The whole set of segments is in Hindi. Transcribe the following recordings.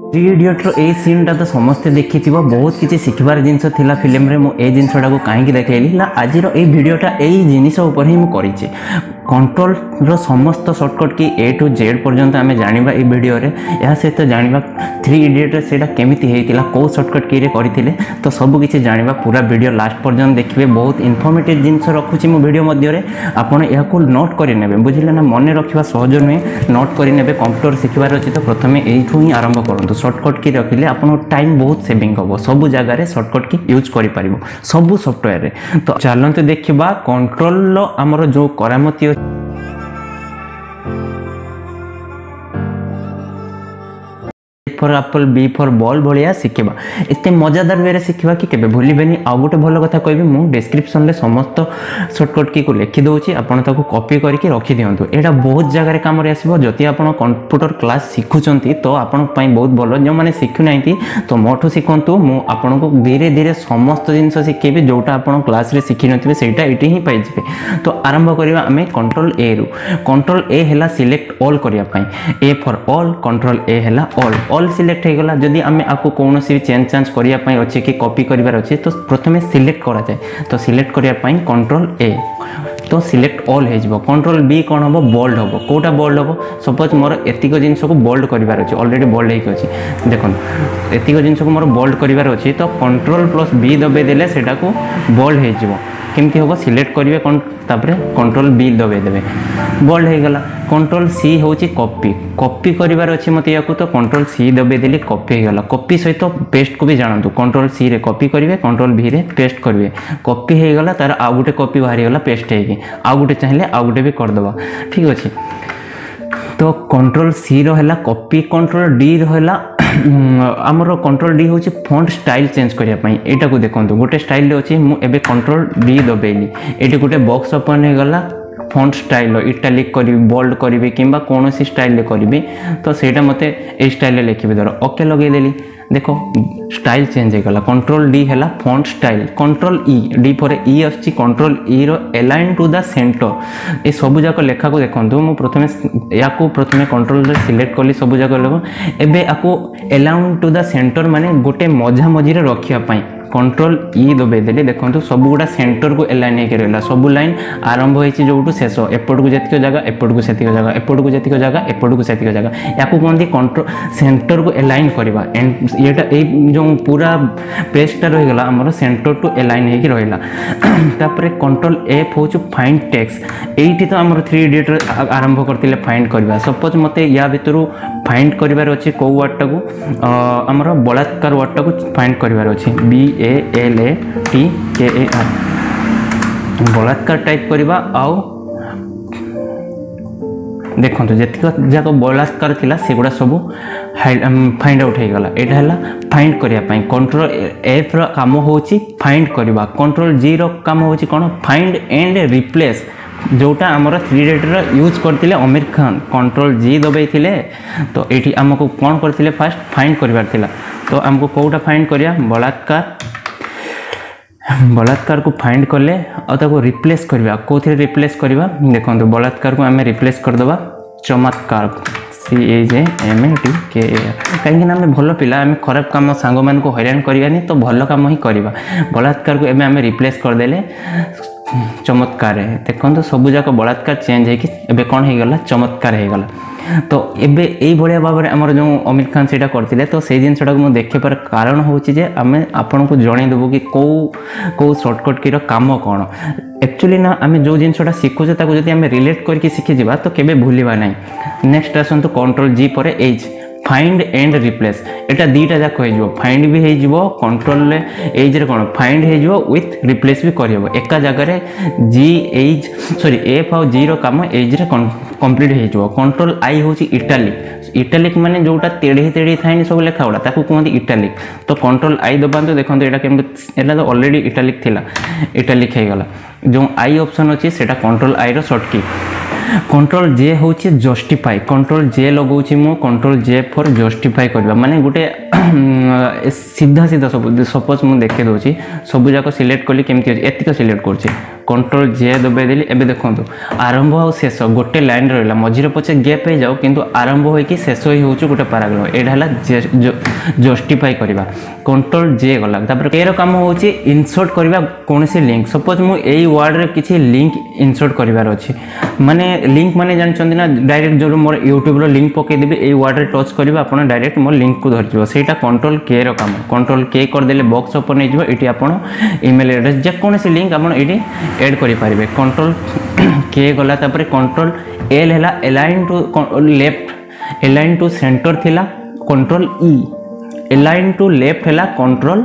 थ्री इडियट्र ए सीनटा तो समस्ते देखी बहुत किसी शिखबार जिनस थिला फिल्म रे मु ए जिनसटा को कहीं देखली ना आज ये वीडियोटा यही जिनिस उपर ही मुझे कंट्रोल रो समस्त शॉर्टकट की ए टू जेड पर्यंत आम जाना ये वीडियो रे या सहित जाना थ्री इडियट से केमिति होता कौ शॉर्टकट की करते तो सबकि जाना पूरा वीडियो लास्ट पर्यंत देखिए बहुत इनफॉर्मेटिव जिनस रखुची मो वीडियो मध्य आपड़ या नोट करने बुझे ना मन रखा सहज नुहे नोट करने कंप्यूटर शिखबार अच्छी तो प्रथम यू ही आरंभ करूँ शॉर्टकट की रखिले आपन टाइम बहुत सेविंग हम सब जगह शॉर्टकट की यूज कर सब सॉफ्टवेयर तो चलते देखा कंट्रोल आमर जो करामती for apple B for ball भाया शिखा एत मजादार वे शिखा कि केबे भूलिबेनी आ गोटे भल कथा कहबी मु डिस्क्रिप्शन में समस्त शॉर्टकट की को लिखि दउची आपण ताको कॉपी करके रखि दियंतु एटा बहुत जगह काम रे आसीबो जति आपण कंप्यूटर क्लास शिखुचंती तो आपण पई बहुत भलो जो माने शिखु नाइती तो मोठो शिखंतु मु आपण को धीरे धीरे समस्त जिंस शिखेबी जोटा आपण क्लास रे शिखि नथिबे सेटा एटी ही पाइ जिबे तो आरंभ करिवा हमें कंट्रोल ए रु कंट्रोल ए हैला सिलेक्ट ऑल करिया पई A for all control A हैला ऑल सिलेक्ट हो गला जदि आम आपको कौन सी चेंज करने अच्छे कि कॉपी करार अच्छे तो प्रथम सिलेक्ट करा जाए तो सिलेक्ट करने कंट्रोल ए तो सिलेक्ट ऑल हो कंट्रोल बी कौन हम बोल्ड हम कौटा बोल्ड हम सपोज मोर एतिक जिनस को बोल्ड करार अच्छे ऑलरेडी बोल्ड होती देखो एतिक जिनस को मोर बोल्ड करार अच्छे तो कंट्रोल प्लस बी दबे देले सेटा को बोल्ड हो केमती हम सिलेक्ट करेंगे तापर कंट्रोल बी दबे देवे बोल्ड हो गला कंट्रोल सी हूँ कॉपी कॉपी करार अच्छे मत या तो कंट्रोल सी दबे देली कॉपी हो गला कॉपी सहित पेस्ट को भी जानतु कंट्रोल सी रे कॉपी करेंगे कंट्रोल बी रे पेस्ट करेंगे कॉपी हो गला तार आउ गोटे कॉपी बाहरी गला पेस्ट होगी आउ गोटे चाहिए आउ गोटे भी करदे ठीक अच्छे तो कंट्रोल सी रहा कॉपी कंट्रोल डी रहा आमर कंट्रोल डी हूँ फॉन्ट स्टाइल चेंज करने यहाँ को देखो गोटे स्टाइल अच्छे मुझे कंट्रोल डी दबेली ये गोटे बॉक्स ओपन हो गला फॉन्ट स्टाइल इटालिक करी बोल्ड करी कि कौन सी स्टाइल करी तो सेटा मते ए स्टाइल लिखी धर ओके लगेदेली देखो स्टाइल चेंज हो गला कंट्रोल डी है font style control E D पर ई आसी कंट्रोल ई रो अलाइन टू द सेंटर ये सब जाक लेखा को देखो मुझे प्रथम या प्रथम कंट्रोल सिलेक्ट कली सब जाक लेख एवं आपको अलाइन टू द सेंटर माने गोटे मझा मझी रखापी कंट्रोल ई दबे देली देखो सब गुड़ा सेंटर को एलाइन होगा सब लाइन आरंभ होती जो शेष एपट को जी जगह एपट को सेतिक जगह एपट को जी जगह एपट को सेतिक जगह या कहते कंट्रोल सेंटर को एलाइन करवा एंड ये जो पूरा पेजटा रहीगला आमर सेंटर टू एलाइन हो रहा कंट्रोल एफ हूँ फाइंड टेक्स्ट ये तो आम थ्री इडियट आरंभ करते फाइंड करवा सपोज मत या भितर फाइंड करार अच्छे कौ वर्डटा को आमर बलात्कार वर्डटा को फाइंड करार अच्छे BALATKAR बलात्कार टाइप करवा आउ देखो जितक जाक बलात्कार थिला सेगुड़ा सब फाइंड आउट हो गला यहाँ है फाइंड करने कंट्रोल एफ रो काम होची फाइंड करवा कंट्रोल जी रो काम होची कौन फाइंड एंड रिप्लेस जोटा आमर थ्री इडियट यूज करते आमिर खान कंट्रोल जी दबे तो ये आमको कौन करते फास्ट फाइंड करार तो आमको कौटा फाइंड करिया बलात्कार को फाइंड कले और रिप्लेस करवा कौन रिप्लेस करवा देखो बलात्कार को आम रिप्लेस करदे चमत्कार CHMATKAR कहीं आम भल पिला आम खराब कम सांग मान को हैरान करवानी तो भल कम ही करवा बलात्कार को एवं आम रिप्लेस करदेले चमत्कार देखो सब जाक बलात्कार चेंज होगी कौन हो गला चमत्कार हो गला तो एबे यही भाया भाव में आमर जो आमिर खान से करते तो से जिनटा को देखार कारण हूँ आम आपन को जनईदेवु कि कौ शॉर्टकट की काम कौन एक्चुअली ना आम जो जिनटा शिखुचे जब आम रिलेट करके शिखिजा तो केबे भूलिबा नहीं नेक्स्ट आसतु कंट्रोल जी पर एच फाइंड एंड रिप्लेस एटा दीटा जाक हो फाइंड भी हो कंट्रोल एज रे कौन फाइंड हो विथ रिप्लेस भी करहब एका जगह जी एज सॉरी एफ आउ जी रो काम एज रे कंप्लीट हो कंट्रोल आई हूँ इटालिक इटालिक माने जोटा तेढ़ी तेढ़ी थाए सब लेखा गुड़ा ताकू कहते इटालिक तो कंट्रोल आई दबा देखो यहाँ तो ऑलरेडी इटालिक थिला इटालिक हो गला जो आई ऑप्शन अच्छी से कंट्रोल आई रो शॉर्ट की कंट्रोल जे हूँ जस्टिफाई कंट्रोल जे लगौछि मु कंट्रोल जे फॉर जस्टिफाई करबा माने गुटे सीधा सीधा सब सपोज मुझे देखे दूसरी सब जाक सिलेक्ट कली केमती एतिक सिलेक्ट कर कंट्रोल जे दबाई देली एबे देखंतु आरंभ और शेष गोटे लाइन रहला मझिरे पछे गैप हो जाओ किंतु आरंभ होई कि शेष होई होउछु गोटे पैराग्राफ एडा हला जस्टिफाई करबा कंट्रोल जे गला तापर केरो काम होउछि इंसर्ट करबा कोनसी लिंक सपोज मु एई वर्ड रे किछि लिंक इंसर्ट करबार अछि माने लिंक माने जान छथि ना डायरेक्ट जो मोर YouTube रो लिंक पके देबे एई वर्ड रे टच करबा आपण डायरेक्ट मोर लिंक को धर जिवो सेटा कंट्रोल के रो काम कंट्रोल के कर देले बॉक्स ओपन हो जिवो एटी आपण ईमेल एड्रेस जे कोनसी लिंक आपण एटी ऐड करि पारिबे कंट्रोल के गला तापर कंट्रोल एल हला align to left align to centre थिला control E align to left हला कंट्रोल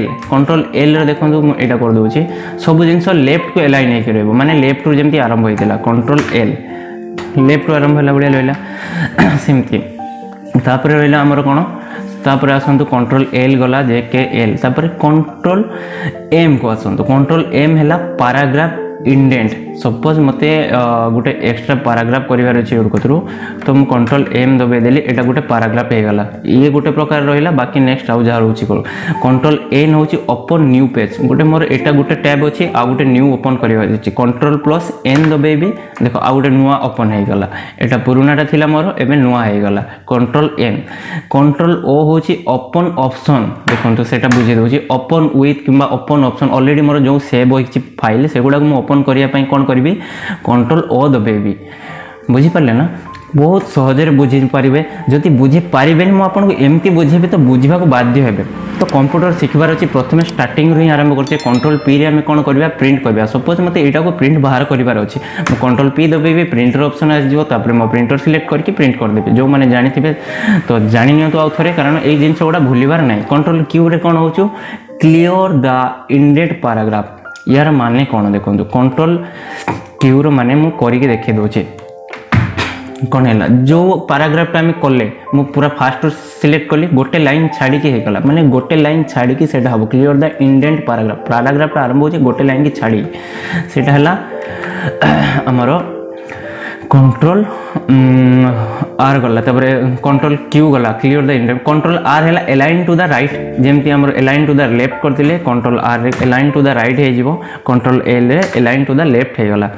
एल रे देखंतु मु एटा कर दोछि सब जिंस लेफ्ट को अलाइन हे करबो माने लेफ्ट रो जेमति आरंभ होइतिला कंट्रोल एल लेफ्ट रो आरंभ हला बडिया लइला सिमति तापर रहिला हमर कोन तापर आसंतु कंट्रोल एल गला जे के एल तापर कंट्रोल एम को आसंतु कंट्रोल एम हला पैराग्राफ इंडेंट सपोज मते गोटे एक्स्ट्रा पैराग्राफ करिवार अछि और कतरु तो मु कंट्रोल एम दबे देली एटा गोटे पैराग्राफ हे गला ये गोटे प्रकार रहिला बाकी नेक्स्ट आउ जा रहउछि कंट्रोल एन होछि ओपन न्यू पेज गोटे मोर एटा गोटे टैब अछि आ गोटे न्यू ओपन करिवार अछि कंट्रोल प्लस एन दबेबी देखो आ गोटे नुवा ओपन हे गला एटा पुरानाटा थिला मोर एबे नुवा हे गला कंट्रोल एन कंट्रोल ओ होछि ओपन ऑप्शन देखंतु सेटा बुझे दोछि ओपन विथ किबा ओपन ऑप्शन ऑलरेडी मोर जो सेव होछि फाइल सेगुडा को ओपन करिया पई कोन करबी कंट्रोल ओ दबेबी बुझी परले ना बहुत सहजरे बुझी पारिबे जति बुझी पारिबे मु आपन को एमती बुझेबे तो बुझिबा को बाध्य हेबे तो कंप्यूटर सिखबार अछि प्रथमे स्टार्टिंग रे आरंभ करछे कंट्रोल पी रे हम कोन करबा प्रिंट करबा सपोज मते एटा को प्रिंट बाहर करिवार अछि मु कंट्रोल पी दबेबी प्रिंटर ऑप्शन आ जिवो तापर मो प्रिंटर सिलेक्ट करके प्रिंट कर देबे जो माने जानिथिबे तो जानि नियो तो आ थरे कारण ए जिंस गोडा भूलिबार नै कंट्रोल क्यू रे कोन होछु क्लियर द इंडेंट पैराग्राफ यार माने कौन देखो कंट्रोल क्यू माने मु करके देखे दोचे कौन है जो पैराग्राफ आम कले मु पूरा फास्ट सिलेक्ट कली गोटे लाइन छाड़ी के हेगला माने गोटे लाइन छाड़ी की सेटा हबो क्लियर द इंडेंट पैराग्राफ आरंभ होचे गोटे लाइन की छाड़ी सेटा हला हमरो कंट्रोल आर गला तबरे कंट्रोल क्यू गला clear the indent control R हैला अलाइन टू द राइट जेमति हमर अलाइन टू द लेफ्ट करतिले कंट्रोल आर रे अलाइन टू द राइट हे जिवो कंट्रोल एल रे अलाइन टू द लेफ्ट हे गला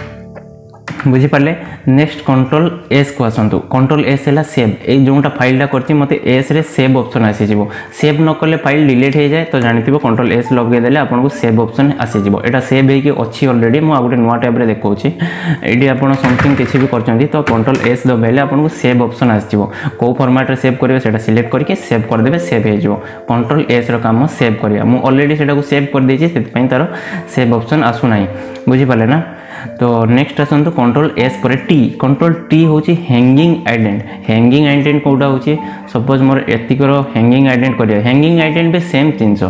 बुझी पाले नेक्स्ट कंट्रोल एस को आसंतु कंट्रोल एस हैला सेव ए जोटा फाइलटा करती मते एस रे सेव ऑप्शन आसी जिवो सेव न करले फाइल डिलीट हे जाय तो जानिथिबो कंट्रोल एस लगे देले आपन को सेव ऑप्शन आसी जिवो एटा सेव हे के अछि ऑलरेडी मु आ गुटे नवा टैब रे देखौछि एडी आपन समथिंग किछि भी करचंदी तो कंट्रोल एस दबेले आपन को सेव ऑप्शन आसी जिवो को फॉर्मेट रे सेव करबे सेटा सिलेक्ट करके सेव कर देबे सेव हे जिवो कंट्रोल एस रो काम सेव करिया मु ऑलरेडी सेटा को सेव कर देछि सेत पई तार सेव ऑप्शन आसु नाही बुझी पाले ना तो नेक्स्ट आसंतु कंट्रोल एस पर टी होची हैंगिंग आइडेंट कोडा होची सपोज मोर एतिकर हैंगिंग आइडेंट करिया हैंगिंग आइडेंट भी सेम जिंस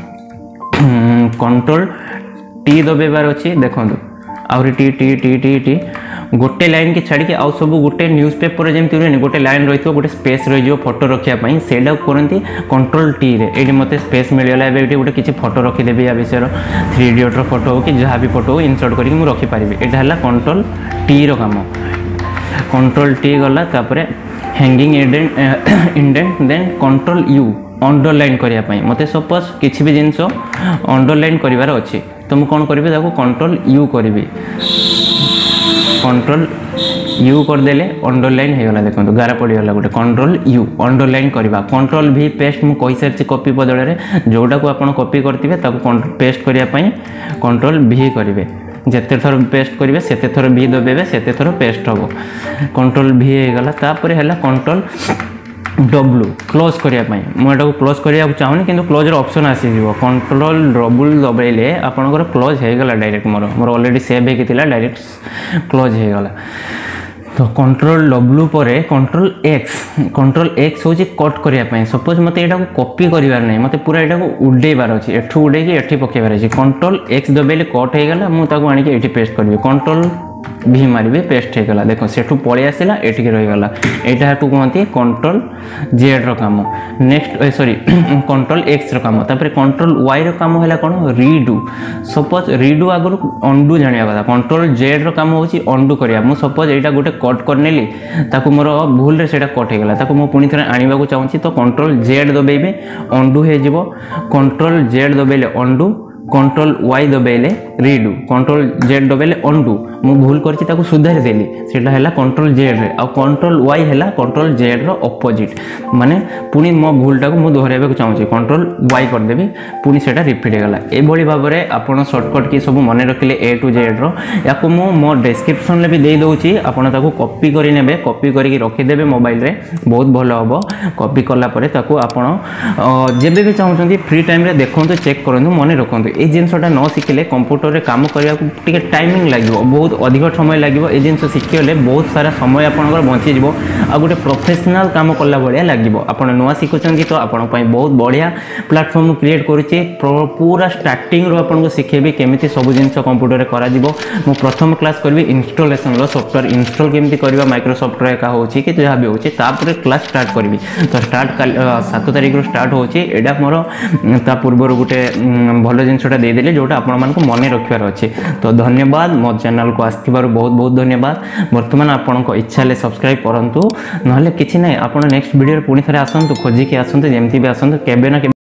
कंट्रोल टी दबेबार अछि देखंतु आउरी T T T T T गोटे लाइन की छाड़ी के आउ सब गोटे न्यूज़पेपर जेमति रहनी गोटे लाइन रहितो गोटे स्पेस रहि जो फोटो रखिया पई सेडा करंती कंट्रोल टी रे एडी मते स्पेस मिलला एबे एडी गोटे किछि फोटो रखि देबे या विषय रो 3D रो फोटो हो कि जहा भी फोटो इंसर्ट करके मु रखि पारिबे एटा हला कंट्रोल टी रो काम कंट्रोल टी गला तापरे hanging indent then control U underline करिया पई मते सपोज किछि भी जिंस अंडरलाइन करिवार अछि तो मु कोन करबे ताको कंट्रोल यू करबे कंट्रोल यू कर देले अंडरलाइन हे गला देखो गारा पड़ी गला गोटे कंट्रोल यू अंडरलाइन करबा कंट्रोल भी पेस्ट मु कहि सरछि कॉपी बदल रे जोटा को आपण कॉपी करथिबे ताको पेस्ट करिया पई कंट्रोल भी करबे जेते थर पेस्ट करिवे सेते थर भी दबेबे सेते थर पेस्ट होबो कंट्रोल भी हे गला तापर हैला कंट्रोल डब्ल्यू क्लोज करिया पई मु एटा को क्लोज करिया चाहूनी किंतु क्लोज रो ऑप्शन आसी जीवो कंट्रोल डब्ल्यू दबेले आपनकर क्लोज हे गला डायरेक्ट मोर ऑलरेडी सेव हे कितिला डायरेक्ट क्लोज हे गला तो कंट्रोल डब्ल्यू पर कंट्रोल एक्स होची कट करिया पई सपोज मते एटा को कॉपी करिवार नै मते पूरा एटा को उडेबार अछि एठु उडे कि एठी पकेबार अछि कंट्रोल एक्स दबेले कट हे गला मु ताको आनी के एठी पेस्ट करबे कंट्रोल भी मारिबे पेस्ट हे गला देखो सेठु पळे आसिला एठी के रहि गला एटा को कहंती कंट्रोल जेड रो काम नेक्स्ट सॉरी कंट्रोल एक्स रो काम तापर कंट्रोल वाई रो काम हैला कोन रीडू सपोज रीडू आगु अंडू जानिया कथा कंट्रोल जेड रो काम होची अंडू करिया मु सपोज एटा गोटे कट करनेली ताको मोर भूल रे सेटा कट हे गला ताको मु पुनी थरे आनिबा को चाहूची तो कंट्रोल जेड दबेबे अंडू हे जिवो कंट्रोल जेड दबेले अंडू कंट्रोल वाई दबेले रीडू, कंट्रोल जेड दबेले अंडू। मु भूल करछि ताको सुधारि देली, सेटा हैला कंट्रोल जेड रे, आ कंट्रोल वाई हैला कंट्रोल जेड रो ऑपोजिट। माने पुनी मो भूलटा को मु दोहराइबा को चाहूछि, कंट्रोल वाई कर देबी, पुनी सेटा रिपीट गला। ए भली भाबरे आपण शॉर्टकट की सब मने रखिले ए टू जेड रो, याको मु मो डिस्क्रिप्शन ले भी दे दउछि, आपण ताको कॉपी करि नेबे, कॉपी करि के रखि देबे मोबाइल रे, बहुत भलो हबो। कॉपी करला परे ताको आपण जेबे भी चाहउछंती फ्री टाइम रे देखंतु, चेक करंतु, मने रखंतु। ए जिंसटा न सिखिले कंप्यूटर रे काम करिया को टिके टाइमिंग लागिवो, बहुत अधिक समय लागिवो। ए जिंस सिखिले बहुत सारा समय आपनकर बंची जिवो, आ गोटे प्रोफेशनल काम करला भलिया लागिवो। आपण नुवा सिखुछंती तो आपण पई बहुत बढ़िया प्लेटफॉर्म क्रिएट करूची। पूरा स्टार्टिंग रो आपण को सिखेबी केमिति सब जिंस कंप्यूटर रे करा जिवो। मु प्रथम क्लास करबी इंस्टॉलेशन रो, सॉफ्टवेयर इंस्टॉल केमिति करबा माइक्रोसॉफ्ट रे का होची कि जहा भी होची, तापर क्लास स्टार्ट करबी। तो स्टार्ट 7 तारिख रो स्टार्ट होची। एडा मोर ता पूर्व गोटे भल जिनसटा दे देले जोटा आपण मानको मने रखिबार अछि। तो धन्यवाद, मो चैनल को आस्थिबार बहुत बहुत धन्यवाद। वर्तमान आपण को इच्छा ले सब्सक्राइब करंतु, नहले किछि नै, आपण नेक्स्ट वीडियो पुनी थरे आसंतु, खोजी के आसंतु, जेमति भी आसंतु, केबे ना